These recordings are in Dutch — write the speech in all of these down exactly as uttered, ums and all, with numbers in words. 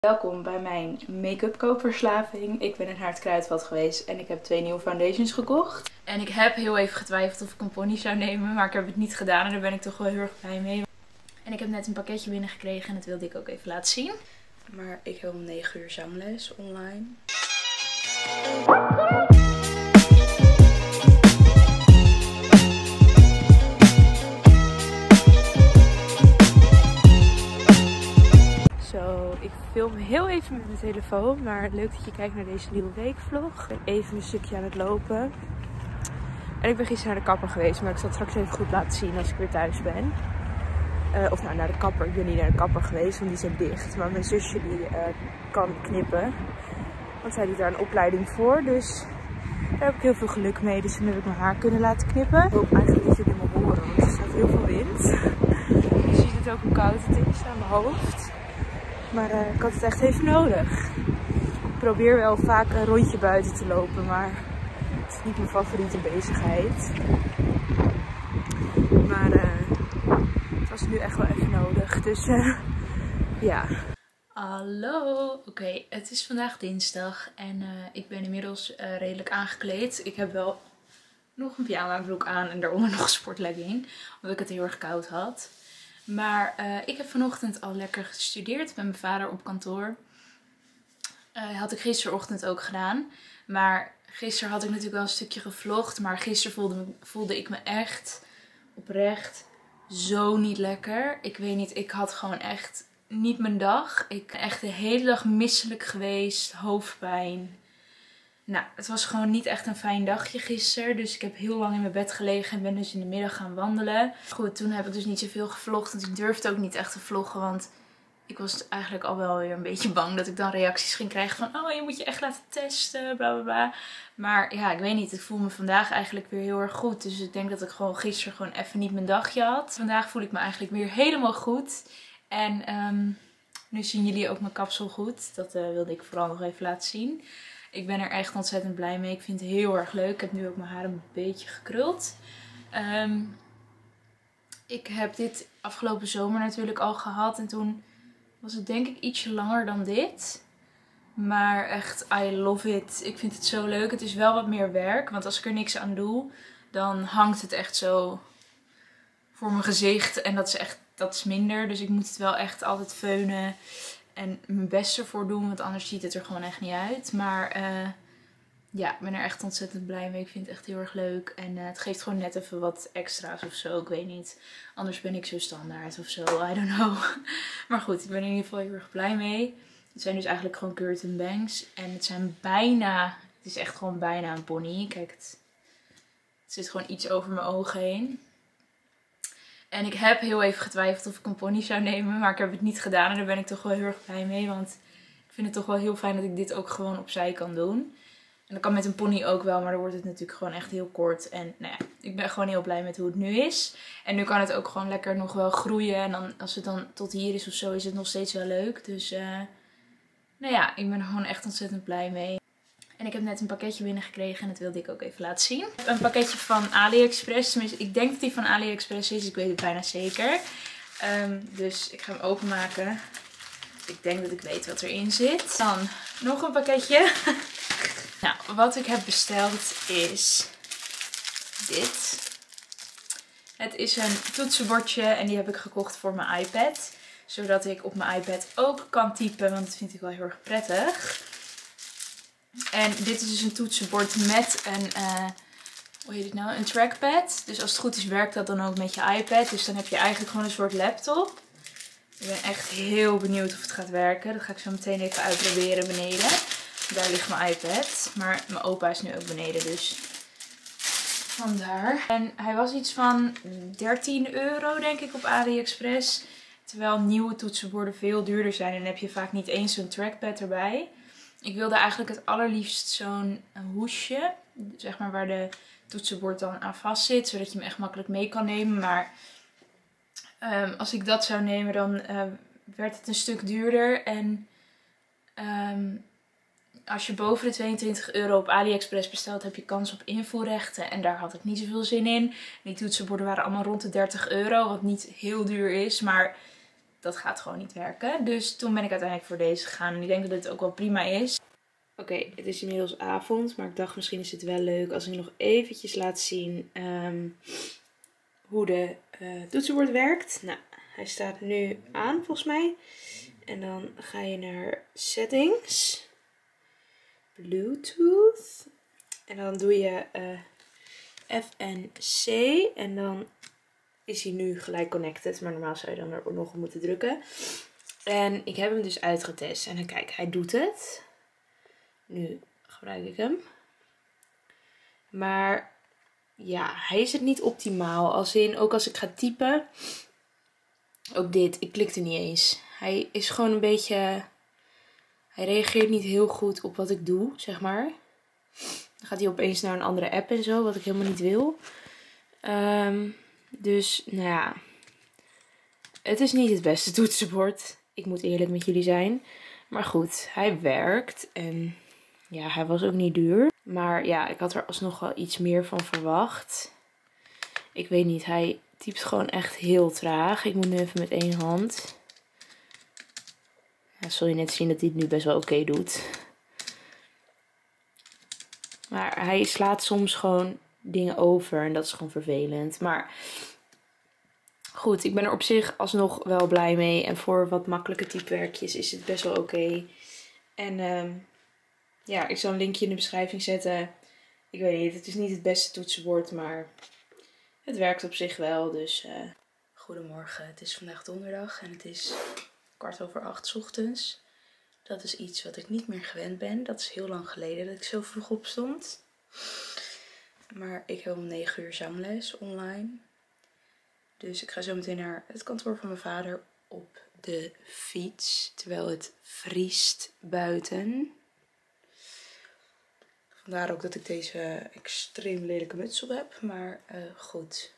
Welkom bij mijn make-up koopverslaving. Ik ben in Haar het Kruidvat geweest en ik heb twee nieuwe foundations gekocht. En ik heb heel even getwijfeld of ik een pony zou nemen, maar ik heb het niet gedaan en daar ben ik toch wel heel erg blij mee. En ik heb net een pakketje binnengekregen en dat wilde ik ook even laten zien. Maar ik heb om negen uur zangles online. Zo, ik film heel even met mijn telefoon, maar leuk dat je kijkt naar deze nieuwe weekvlog. Ik ben even een stukje aan het lopen. En ik ben gisteren naar de kapper geweest, maar ik zal het straks even goed laten zien als ik weer thuis ben. Uh, of nou, naar de kapper. Ik ben niet naar de kapper geweest, want die zijn dicht. Maar mijn zusje die uh, kan knippen. Want zij doet daar een opleiding voor, dus daar heb ik heel veel geluk mee. Dus toen heb ik mijn haar kunnen laten knippen. Ik hoop eigenlijk dat jullie me horen, want er staat heel veel wind. Je ziet het ook hoe koud het is aan mijn hoofd. Maar uh, ik had het echt even nodig. Ik probeer wel vaak een rondje buiten te lopen, maar het is niet mijn favoriete bezigheid. Maar uh, het was nu echt wel even nodig, dus uh, ja. Hallo, oké, okay, het is vandaag dinsdag en uh, ik ben inmiddels uh, redelijk aangekleed. Ik heb wel nog een pyjama broek aan en daaronder nog een sportlegging, omdat ik het heel erg koud had. Maar uh, ik heb vanochtend al lekker gestudeerd met mijn vader op kantoor. Uh, had ik gisterochtend ook gedaan. Maar gisteren had ik natuurlijk wel een stukje gevlogd. Maar gisteren voelde, voelde ik me echt oprecht zo niet lekker. Ik weet niet, ik had gewoon echt niet mijn dag. Ik ben echt de hele dag misselijk geweest, hoofdpijn. Nou, het was gewoon niet echt een fijn dagje gisteren. Dus ik heb heel lang in mijn bed gelegen en ben dus in de middag gaan wandelen. Goed, toen heb ik dus niet zoveel gevlogd. Want ik durfde ook niet echt te vloggen. Want ik was eigenlijk al wel weer een beetje bang dat ik dan reacties ging krijgen van... Oh, je moet je echt laten testen, bla bla bla. Maar ja, ik weet niet. Ik voel me vandaag eigenlijk weer heel erg goed. Dus ik denk dat ik gewoon gisteren gewoon even niet mijn dagje had. Vandaag voel ik me eigenlijk weer helemaal goed. En um, nu zien jullie ook mijn kapsel goed. Dat uh, wilde ik vooral nog even laten zien. Ik ben er echt ontzettend blij mee. Ik vind het heel erg leuk. Ik heb nu ook mijn haar een beetje gekruld. Um, ik heb dit afgelopen zomer natuurlijk al gehad. En toen was het denk ik ietsje langer dan dit. Maar echt, I love it. Ik vind het zo leuk. Het is wel wat meer werk. Want als ik er niks aan doe, dan hangt het echt zo voor mijn gezicht. En dat is echt, dat is minder. Dus ik moet het wel echt altijd feunen. En mijn best ervoor doen, want anders ziet het er gewoon echt niet uit. Maar uh, ja, ik ben er echt ontzettend blij mee. Ik vind het echt heel erg leuk. En uh, het geeft gewoon net even wat extra's of zo. Ik weet niet. Anders ben ik zo standaard of zo. I don't know. Maar goed, ik ben er in ieder geval heel erg blij mee. Het zijn dus eigenlijk gewoon curtain bangs. En het zijn bijna, het is echt gewoon bijna een pony. Kijk, het, het zit gewoon iets over mijn ogen heen. En ik heb heel even getwijfeld of ik een pony zou nemen, maar ik heb het niet gedaan. En daar ben ik toch wel heel erg blij mee, want ik vind het toch wel heel fijn dat ik dit ook gewoon opzij kan doen. En dat kan met een pony ook wel, maar dan wordt het natuurlijk gewoon echt heel kort. En nou ja, ik ben gewoon heel blij met hoe het nu is. En nu kan het ook gewoon lekker nog wel groeien. En dan, als het dan tot hier is of zo, is het nog steeds wel leuk. Dus uh, nou ja, ik ben er gewoon echt ontzettend blij mee. En ik heb net een pakketje binnengekregen en dat wilde ik ook even laten zien. Een pakketje van AliExpress. Tenminste, ik denk dat die van AliExpress is. Ik weet het bijna zeker. Um, dus ik ga hem openmaken. Ik denk dat ik weet wat erin zit. Dan nog een pakketje. Nou, wat ik heb besteld is dit. Het is een toetsenbordje en die heb ik gekocht voor mijn iPad. Zodat ik op mijn iPad ook kan typen, want dat vind ik wel heel erg prettig. En dit is dus een toetsenbord met een, uh, hoe heet het nou, een trackpad. Dus als het goed is werkt dat dan ook met je iPad. Dus dan heb je eigenlijk gewoon een soort laptop. Ik ben echt heel benieuwd of het gaat werken. Dat ga ik zo meteen even uitproberen beneden. Daar ligt mijn iPad. Maar mijn opa is nu ook beneden, dus vandaar. En hij was iets van dertien euro denk ik op AliExpress. Terwijl nieuwe toetsenborden veel duurder zijn. En dan heb je vaak niet eens zo'n trackpad erbij. Ik wilde eigenlijk het allerliefst zo'n hoesje, zeg maar waar de toetsenbord dan aan vast zit, zodat je hem echt makkelijk mee kan nemen. Maar um, als ik dat zou nemen, dan uh, werd het een stuk duurder. En um, als je boven de tweeëntwintig euro op AliExpress bestelt, heb je kans op invoerrechten. En daar had ik niet zoveel zin in. Die toetsenborden waren allemaal rond de dertig euro, wat niet heel duur is, maar dat gaat gewoon niet werken. Dus toen ben ik uiteindelijk voor deze gegaan. En ik denk dat dit ook wel prima is. Oké, okay, het is inmiddels avond. Maar ik dacht misschien is het wel leuk als ik nog eventjes laat zien um, hoe de uh, toetsenbord werkt. Nou, hij staat nu aan volgens mij. En dan ga je naar Settings. Bluetooth. En dan doe je uh, F N C. En dan is hij nu gelijk connected. Maar normaal zou je dan er nog op moeten drukken. En ik heb hem dus uitgetest. En dan kijk, hij doet het. Nu gebruik ik hem. Maar ja, hij is het niet optimaal. Als in, ook als ik ga typen. Ook dit, ik klikte niet eens. Hij is gewoon een beetje... Hij reageert niet heel goed op wat ik doe, zeg maar. Dan gaat hij opeens naar een andere app en zo, wat ik helemaal niet wil. Um, dus, nou ja. Het is niet het beste toetsenbord. Ik moet eerlijk met jullie zijn. Maar goed, hij werkt. En ja, hij was ook niet duur. Maar ja, ik had er alsnog wel iets meer van verwacht. Ik weet niet, hij typt gewoon echt heel traag. Ik moet nu even met één hand. Ja, zul je net zien dat hij het nu best wel oké okay doet. Maar hij slaat soms gewoon dingen over en dat is gewoon vervelend. Maar goed, ik ben er op zich alsnog wel blij mee. En voor wat makkelijke typewerkjes is het best wel oké. Okay. En um, ja, ik zal een linkje in de beschrijving zetten. Ik weet niet, het is niet het beste toetsenbord, maar het werkt op zich wel. Dus uh... goedemorgen, het is vandaag donderdag en het is kwart over acht 's ochtends. Dat is iets wat ik niet meer gewend ben. Dat is heel lang geleden dat ik zo vroeg opstond. Maar ik heb om negen uur zangles online. Dus ik ga zo meteen naar het kantoor van mijn vader op de fiets. Terwijl het vriest buiten. Vandaar ook dat ik deze extreem lelijke muts op heb. Maar uh, goed.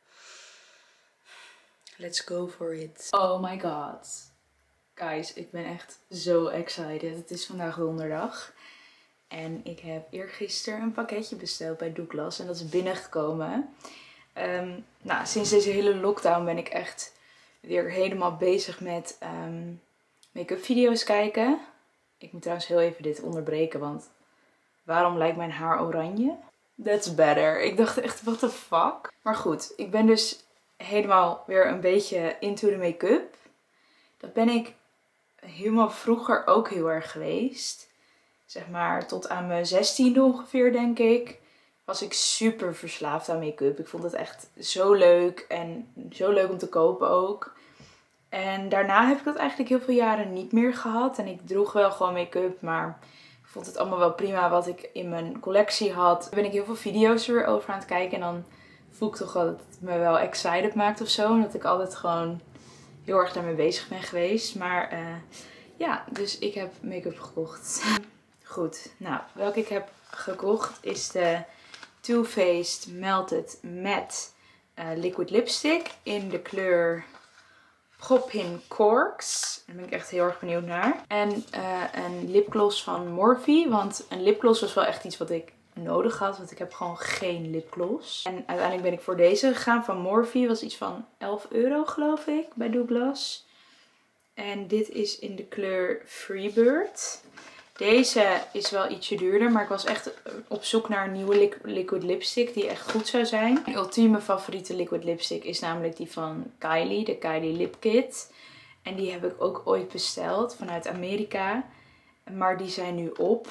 Let's go for it. Oh my god. Guys, ik ben echt zo excited. Het is vandaag donderdag. En ik heb eergisteren een pakketje besteld bij Douglas. En dat is binnengekomen. Um, nou, sinds deze hele lockdown ben ik echt weer helemaal bezig met um, make-up video's kijken. Ik moet trouwens heel even dit onderbreken, want waarom lijkt mijn haar oranje? That's better. Ik dacht echt, what the fuck? Maar goed, ik ben dus helemaal weer een beetje into de make-up. Dat ben ik helemaal vroeger ook heel erg geweest. Zeg maar tot aan mijn zestiende ongeveer, denk ik. Was ik super verslaafd aan make-up. Ik vond het echt zo leuk. En zo leuk om te kopen ook. En daarna heb ik dat eigenlijk heel veel jaren niet meer gehad. En ik droeg wel gewoon make-up. Maar ik vond het allemaal wel prima wat ik in mijn collectie had. Dan ben ik heel veel video's er over aan het kijken. En dan voel ik toch wel dat het me wel excited maakt of zo. En dat ik altijd gewoon heel erg daarmee bezig ben geweest. Maar uh, ja, dus ik heb make-up gekocht. Goed, nou, welke ik heb gekocht is de Too Faced Melted Matte uh, Liquid Lipstick in de kleur Pop-in Corks. Daar ben ik echt heel erg benieuwd naar. En uh, een lipgloss van Morphe, want een lipgloss was wel echt iets wat ik nodig had, want ik heb gewoon geen lipgloss. En uiteindelijk ben ik voor deze gegaan van Morphe, was iets van elf euro geloof ik bij Douglas. En dit is in de kleur Freebird. Deze is wel ietsje duurder, maar ik was echt op zoek naar een nieuwe liquid lipstick die echt goed zou zijn. Mijn ultieme favoriete liquid lipstick is namelijk die van Kylie, de Kylie Lip Kit. En die heb ik ook ooit besteld vanuit Amerika, maar die zijn nu op.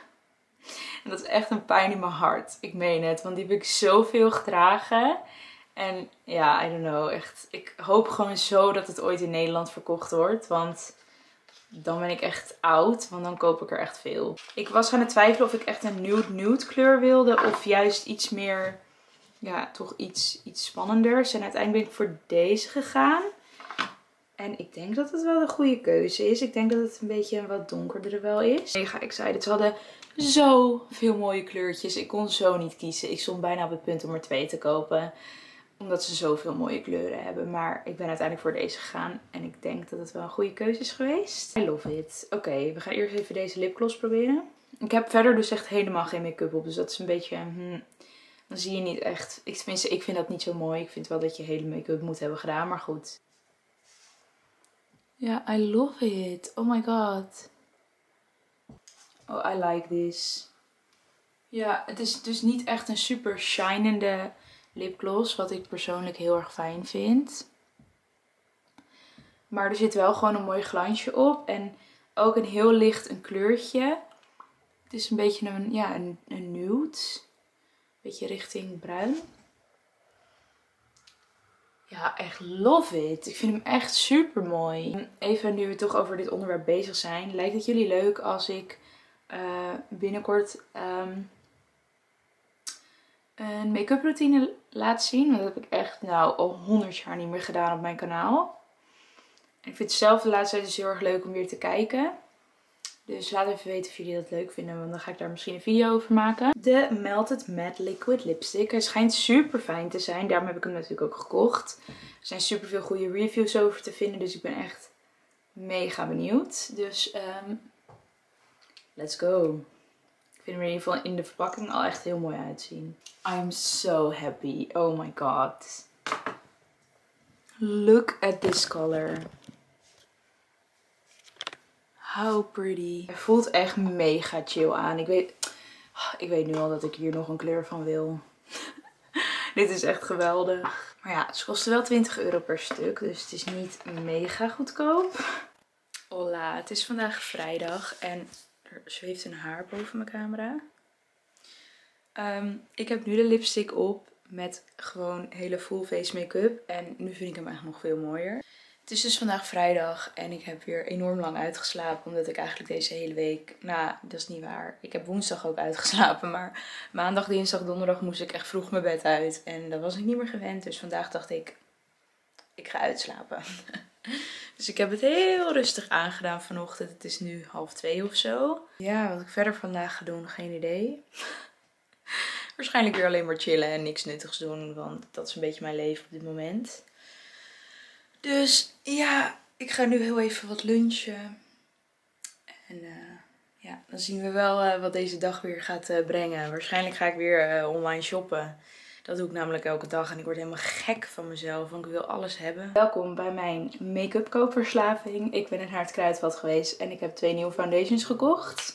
En dat is echt een pijn in mijn hart, ik meen het, want die heb ik zoveel gedragen. En ja, I don't know, echt, ik hoop gewoon zo dat het ooit in Nederland verkocht wordt, want dan ben ik echt oud, want dan koop ik er echt veel. Ik was aan het twijfelen of ik echt een nude nude kleur wilde of juist iets meer, ja, toch iets, iets spannenders. En uiteindelijk ben ik voor deze gegaan. En ik denk dat het wel de goede keuze is. Ik denk dat het een beetje wat donkerder wel is. Mega excited. Ze hadden zoveel mooie kleurtjes. Ik kon zo niet kiezen. Ik stond bijna op het punt om er twee te kopen. Omdat ze zoveel mooie kleuren hebben. Maar ik ben uiteindelijk voor deze gegaan. En ik denk dat het wel een goede keuze is geweest. I love it. Oké, okay, we gaan eerst even deze lipgloss proberen. Ik heb verder dus echt helemaal geen make-up op. Dus dat is een beetje... Hmm, dan zie je niet echt... Ik, tenminste, ik vind dat niet zo mooi. Ik vind wel dat je hele make-up moet hebben gedaan. Maar goed. Ja, I love it. Oh my god. Oh, I like this. Ja, het is dus niet echt een super shinende lipgloss, wat ik persoonlijk heel erg fijn vind. Maar er zit wel gewoon een mooi glansje op en ook een heel licht een kleurtje. Het is een beetje een, ja, een, een nude. Een beetje richting bruin. Ja, echt love it. Ik vind hem echt super mooi. Even nu we toch over dit onderwerp bezig zijn. Lijkt het jullie leuk als ik uh, binnenkort um, een make-up routine laat zien? Want dat heb ik echt nou al honderd jaar niet meer gedaan op mijn kanaal. En ik vind het zelf de laatste tijd dus heel erg leuk om weer te kijken. Dus laat even weten of jullie dat leuk vinden, want dan ga ik daar misschien een video over maken. De Melted Matte Liquid Lipstick. Hij schijnt super fijn te zijn. Daarom heb ik hem natuurlijk ook gekocht. Er zijn super veel goede reviews over te vinden, dus ik ben echt mega benieuwd. Dus um, let's go. Ik vind hem in ieder geval in de verpakking al echt heel mooi uitzien. I'm so happy. Oh my god. Look at this color. How pretty. Hij voelt echt mega chill aan. Ik weet, ik weet nu al dat ik hier nog een kleur van wil. Dit is echt geweldig. Maar ja, ze kosten wel twintig euro per stuk. Dus het is niet mega goedkoop. Hola, het is vandaag vrijdag. En er zweeft een haar boven mijn camera. Um, ik heb nu de lipstick op met gewoon hele full face make-up. En nu vind ik hem echt nog veel mooier. Het is dus vandaag vrijdag en ik heb weer enorm lang uitgeslapen. Omdat ik eigenlijk deze hele week... Nou, dat is niet waar. Ik heb woensdag ook uitgeslapen. Maar maandag, dinsdag, donderdag moest ik echt vroeg mijn bed uit. En dat was ik niet meer gewend. Dus vandaag dacht ik, ik ga uitslapen. Dus ik heb het heel rustig aangedaan vanochtend. Het is nu half twee of zo. Ja, wat ik verder vandaag ga doen, geen idee. Waarschijnlijk weer alleen maar chillen en niks nuttigs doen. Want dat is een beetje mijn leven op dit moment. Dus ja, ik ga nu heel even wat lunchen. En uh, ja, dan zien we wel uh, wat deze dag weer gaat uh, brengen. Waarschijnlijk ga ik weer uh, online shoppen. Dat doe ik namelijk elke dag en ik word helemaal gek van mezelf, want ik wil alles hebben. Welkom bij mijn make-up koopverslaving. Ik ben naar het Kruidvat geweest en ik heb twee nieuwe foundations gekocht.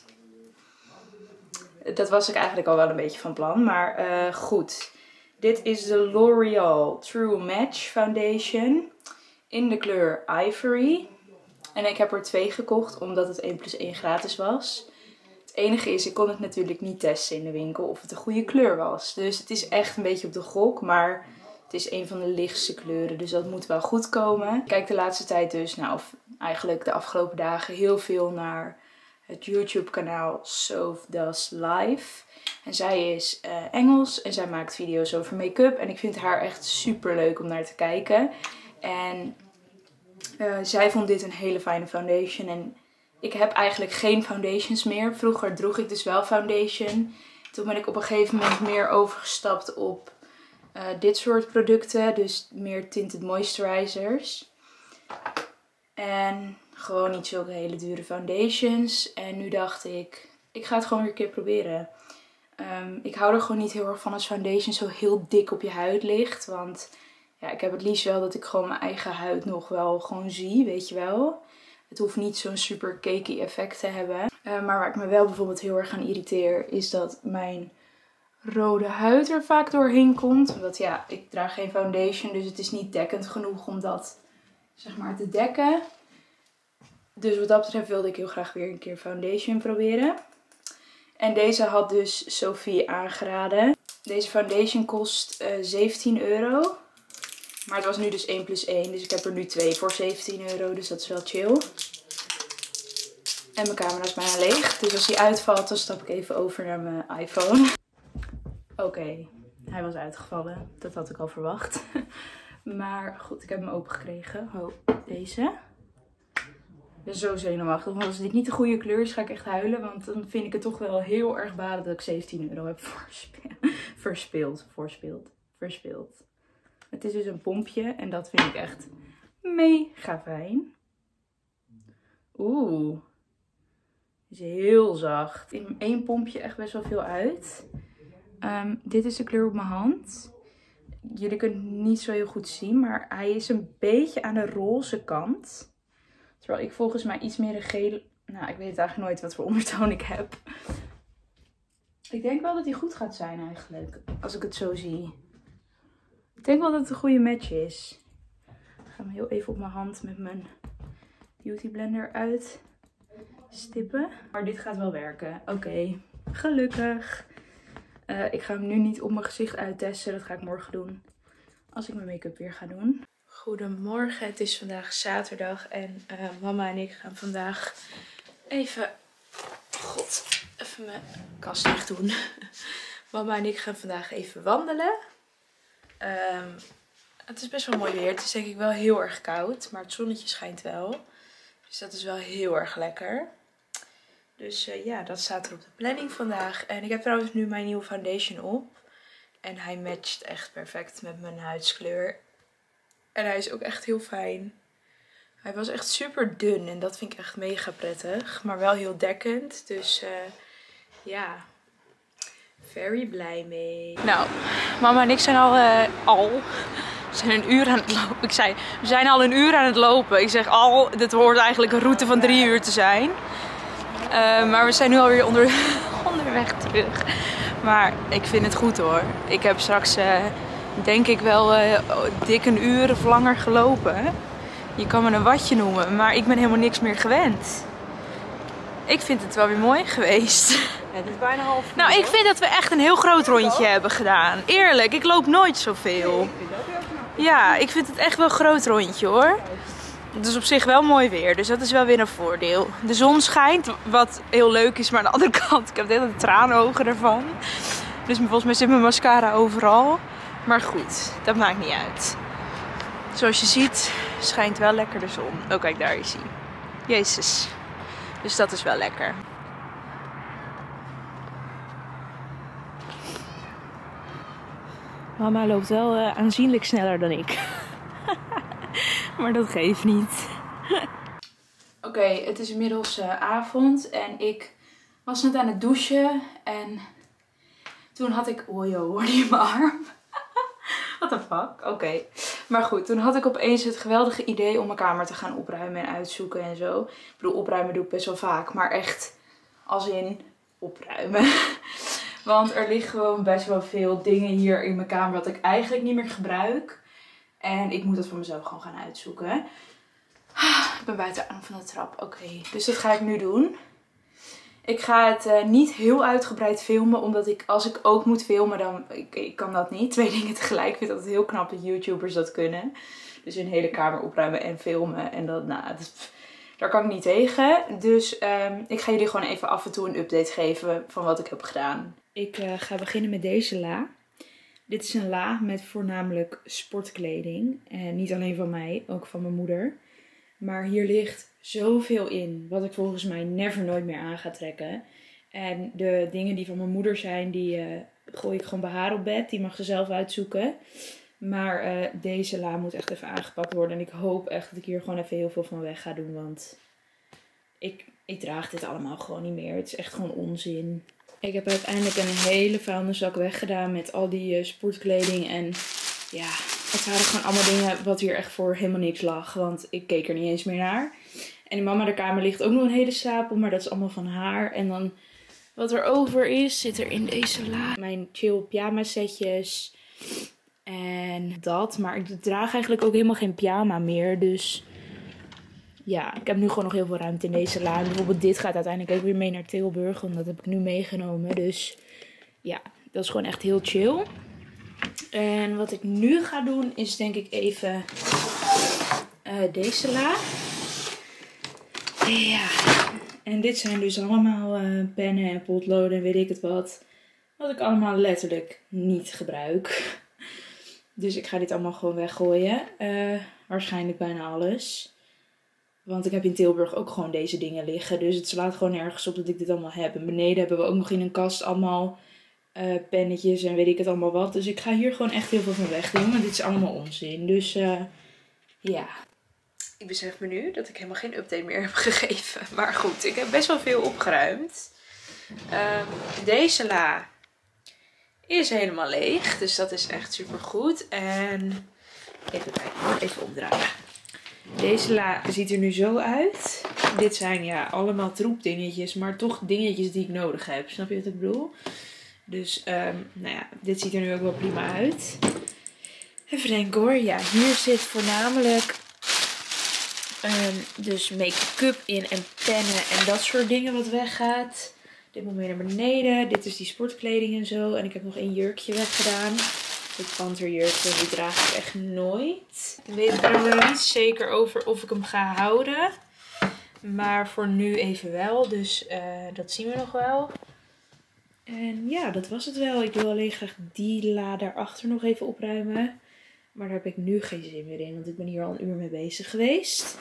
Dat was ik eigenlijk al wel een beetje van plan, maar uh, goed. Dit is de L'Oreal True Match Foundation. In de kleur Ivory. En ik heb er twee gekocht omdat het één plus één gratis was. Het enige is, ik kon het natuurlijk niet testen in de winkel of het een goede kleur was. Dus het is echt een beetje op de gok. Maar het is een van de lichtste kleuren. Dus dat moet wel goed komen. Ik kijk de laatste tijd dus, nou of eigenlijk de afgelopen dagen, heel veel naar het YouTube kanaal Soph Does Live. En zij is uh, Engels en zij maakt video's over make-up. En ik vind haar echt super leuk om naar te kijken. En uh, zij vond dit een hele fijne foundation. En ik heb eigenlijk geen foundations meer. Vroeger droeg ik dus wel foundation. Toen ben ik op een gegeven moment meer overgestapt op uh, dit soort producten. Dus meer tinted moisturizers. En gewoon niet zulke hele dure foundations. En nu dacht ik, ik ga het gewoon weer een keer proberen. Um, ik hou er gewoon niet heel erg van als foundation zo heel dik op je huid ligt. Want ja, ik heb het liefst wel dat ik gewoon mijn eigen huid nog wel gewoon zie, weet je wel. Het hoeft niet zo'n super cakey effect te hebben. Uh, maar waar ik me wel bijvoorbeeld heel erg aan irriteer, is dat mijn rode huid er vaak doorheen komt. Want ja, ik draag geen foundation, dus het is niet dekkend genoeg om dat, zeg maar, te dekken. Dus wat dat betreft wilde ik heel graag weer een keer foundation proberen. En deze had dus Sophie aangeraden. Deze foundation kost uh, zeventien euro. Maar het was nu dus één plus één. Dus ik heb er nu twee voor zeventien euro. Dus dat is wel chill. En mijn camera is bijna leeg. Dus als die uitvalt, dan stap ik even over naar mijn iPhone. Oké, okay, hij was uitgevallen. Dat had ik al verwacht. Maar goed, ik heb hem open gekregen. Oh, deze. Ik ben zo zenuwachtig. Want als dit niet de goede kleur is, ga ik echt huilen. Want dan vind ik het toch wel heel erg balen dat ik zeventien euro heb verspeeld. Verspeeld. Verspeeld. Het is dus een pompje en dat vind ik echt mega fijn. Oeh. Is heel zacht. In één pompje echt best wel veel uit. Um, dit is de kleur op mijn hand. Jullie kunnen het niet zo heel goed zien, maar hij is een beetje aan de roze kant. Het Terwijl ik volgens mij iets meer een gele... Nou, ik weet eigenlijk nooit wat voor ondertoon ik heb. Ik denk wel dat die goed gaat zijn eigenlijk. Als ik het zo zie. Ik denk wel dat het een goede match is. Ik ga hem heel even op mijn hand met mijn beauty blender uit stippen. Maar dit gaat wel werken. Oké, okay. Gelukkig. Uh, ik ga hem nu niet op mijn gezicht uittesten. Dat ga ik morgen doen. Als ik mijn make-up weer ga doen. Goedemorgen, het is vandaag zaterdag. En uh, mama en ik gaan vandaag even... God, even mijn kast dicht doen. Mama en ik gaan vandaag even wandelen. Um, het is best wel mooi weer. Het is denk ik wel heel erg koud. Maar het zonnetje schijnt wel. Dus dat is wel heel erg lekker. Dus uh, ja, dat staat er op de planning vandaag. En ik heb trouwens nu mijn nieuwe foundation op. En hij matcht echt perfect met mijn huidskleur. En hij is ook echt heel fijn. Hij was echt super dun en dat vind ik echt mega prettig. Maar wel heel dekkend. Dus uh, ja, very blij mee. Nou, mama en ik zijn al, uh, al, we zijn een uur aan het lopen. Ik zei, we zijn al een uur aan het lopen. Ik zeg al, dit hoort eigenlijk een route van drie uur te zijn. Uh, maar we zijn nu alweer onder, onderweg terug. Maar ik vind het goed hoor. Ik heb straks uh, denk ik wel uh, dik een uur of langer gelopen. Je kan me een watje noemen, maar ik ben helemaal niks meer gewend. Ik vind het wel weer mooi geweest. Ja, het is bijna half uur. Nou, ik vind dat we echt een heel groot rondje hebben gedaan. Eerlijk, ik loop nooit zoveel. Nee, ik vind dat ook knap. Ja, ik vind het echt wel een groot rondje hoor. Het is op zich wel mooi weer, dus dat is wel weer een voordeel. De zon schijnt, wat heel leuk is, maar aan de andere kant, ik heb de hele traanogen ervan. Dus volgens mij zit mijn mascara overal. Maar goed, dat maakt niet uit. Zoals je ziet, schijnt wel lekker de zon. Oh, kijk, daar is hij. Jezus. Dus dat is wel lekker. Mama loopt wel uh, aanzienlijk sneller dan ik. Maar dat geeft niet. Oké, okay, het is inmiddels uh, avond en ik was net aan het douchen en toen had ik... Oh joh, hoor je mijn arm? What the fuck? Oké. Okay. Maar goed, toen had ik opeens het geweldige idee om mijn kamer te gaan opruimen en uitzoeken en zo. Ik bedoel, opruimen doe ik best wel vaak, maar echt als in opruimen. Want er liggen gewoon best wel veel dingen hier in mijn kamer wat ik eigenlijk niet meer gebruik. En ik moet dat voor mezelf gewoon gaan uitzoeken. Ik ben buiten aan van de trap. Oké, okay. Dus dat ga ik nu doen. Ik ga het uh, niet heel uitgebreid filmen. Omdat ik, als ik ook moet filmen, dan ik, ik kan dat niet. Twee dingen tegelijk. Ik vind dat heel knap dat YouTubers dat kunnen. Dus hun hele kamer opruimen en filmen. En dat, nou, dat, daar kan ik niet tegen. Dus um, ik ga jullie gewoon even af en toe een update geven van wat ik heb gedaan. Ik uh, ga beginnen met deze la. Dit is een la met voornamelijk sportkleding. En niet alleen van mij, ook van mijn moeder. Maar hier ligt zoveel in, wat ik volgens mij never nooit meer aan ga trekken. En de dingen die van mijn moeder zijn, die uh, gooi ik gewoon bij haar op bed. Die mag ze zelf uitzoeken. Maar uh, deze la moet echt even aangepakt worden. En ik hoop echt dat ik hier gewoon even heel veel van weg ga doen. Want ik, ik draag dit allemaal gewoon niet meer. Het is echt gewoon onzin. Ik heb uiteindelijk een hele vuilniszak weggedaan met al die uh, sportkleding. En ja, het waren gewoon allemaal dingen wat hier echt voor helemaal niks lag. Want ik keek er niet eens meer naar. En in mama de kamer ligt ook nog een hele stapel. Maar dat is allemaal van haar. En dan wat er over is, zit er in deze la. Mijn chill pyjama setjes. En dat. Maar ik draag eigenlijk ook helemaal geen pyjama meer. Dus ja, ik heb nu gewoon nog heel veel ruimte in deze la. En bijvoorbeeld dit gaat uiteindelijk ook weer mee naar Tilburg. Want dat heb ik nu meegenomen. Dus ja, dat is gewoon echt heel chill. En wat ik nu ga doen is denk ik even uh, deze la. Ja, en dit zijn dus allemaal uh, pennen en potloden en weet ik het wat. Wat ik allemaal letterlijk niet gebruik. Dus ik ga dit allemaal gewoon weggooien. Uh, waarschijnlijk bijna alles. Want ik heb in Tilburg ook gewoon deze dingen liggen. Dus het slaat gewoon nergens op dat ik dit allemaal heb. En beneden hebben we ook nog in een kast allemaal uh, pennetjes en weet ik het allemaal wat. Dus ik ga hier gewoon echt heel veel van wegdoen. Want dit is allemaal onzin. Dus uh, ja. Ik besef me nu dat ik helemaal geen update meer heb gegeven. Maar goed, ik heb best wel veel opgeruimd. Um, deze la is helemaal leeg. Dus dat is echt super goed. En even kijken, even opdragen. Deze la ziet er nu zo uit. Dit zijn ja allemaal troepdingetjes, maar toch dingetjes die ik nodig heb. Snap je wat ik bedoel? Dus um, nou ja, dit ziet er nu ook wel prima uit. Even denken hoor. Ja, hier zit voornamelijk um, dus make-up in en pennen en dat soort dingen wat weggaat. Dit moet mee naar beneden. Dit is die sportkleding en zo. En ik heb nog één jurkje weggedaan. Dit panterjurkje, die draag ik echt nooit. Ik weet er nog niet zeker over of ik hem ga houden. Maar voor nu even wel. Dus uh, dat zien we nog wel. En ja, dat was het wel. Ik wil alleen graag die la daarachter nog even opruimen. Maar daar heb ik nu geen zin meer in. Want ik ben hier al een uur mee bezig geweest.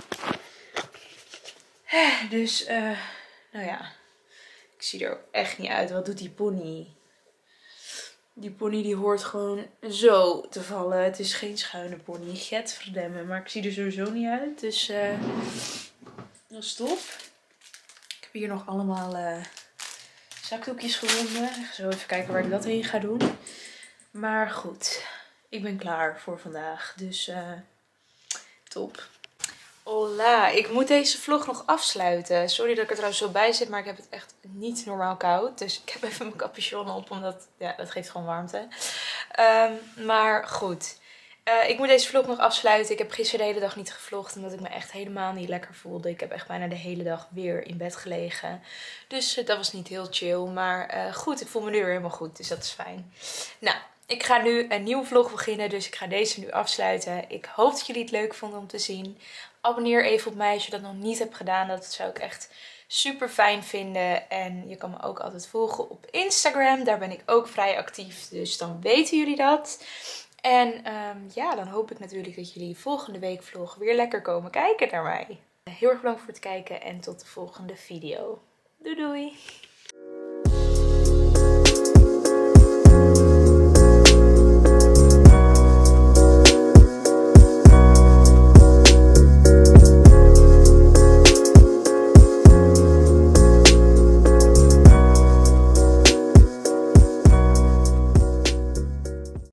Dus, uh, nou ja. Ik zie er ook echt niet uit. Wat doet die pony? Die pony die hoort gewoon zo te vallen. Het is geen schuine pony. Getverdemme. Maar ik zie er sowieso niet uit. Dus uh, dat is top. Ik heb hier nog allemaal uh, zakdoekjes gevonden. Ik ga zo even kijken waar ik dat heen ga doen. Maar goed. Ik ben klaar voor vandaag. Dus uh, top. Hola, ik moet deze vlog nog afsluiten. Sorry dat ik er trouwens zo bij zit, maar ik heb het echt niet normaal koud. Dus ik heb even mijn capuchon op, omdat ja, dat geeft gewoon warmte. Um, maar goed, uh, ik moet deze vlog nog afsluiten. Ik heb gisteren de hele dag niet gevlogd, omdat ik me echt helemaal niet lekker voelde. Ik heb echt bijna de hele dag weer in bed gelegen. Dus uh, dat was niet heel chill. Maar uh, goed, ik voel me nu weer helemaal goed, dus dat is fijn. Nou. Ik ga nu een nieuwe vlog beginnen, dus ik ga deze nu afsluiten. Ik hoop dat jullie het leuk vonden om te zien. Abonneer even op mij als je dat nog niet hebt gedaan. Dat zou ik echt super fijn vinden. En je kan me ook altijd volgen op Instagram. Daar ben ik ook vrij actief, dus dan weten jullie dat. En um, ja, dan hoop ik natuurlijk dat jullie volgende week vlog weer lekker komen kijken naar mij. Heel erg bedankt voor het kijken en tot de volgende video. Doei doei!